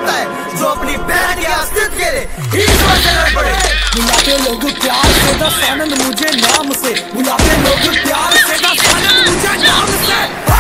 सकता है जो अपनी बहन के अस्तित्व के लिए ईश्वर से लड़ पड़े। बुलाते लोग प्यार से दस आनंद मुझे नाम से, बुलाते लोग प्यार से दस आनंद मुझे नाम से।